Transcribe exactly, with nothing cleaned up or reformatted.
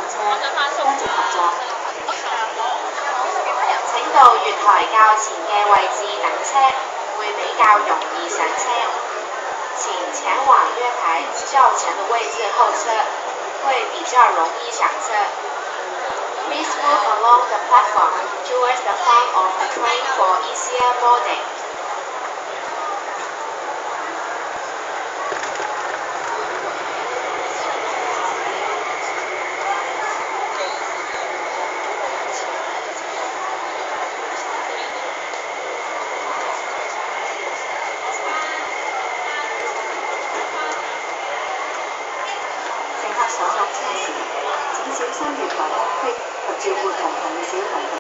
車，一直合作。請到月台較前嘅位置等車，會比較容易上車。請前往月台較前的位置候車，會比較容易上車。Please move along the platform towards the front of the train for easier boarding. 乘客上落車時，請小心月台空隙及照顧同行嘅小朋友。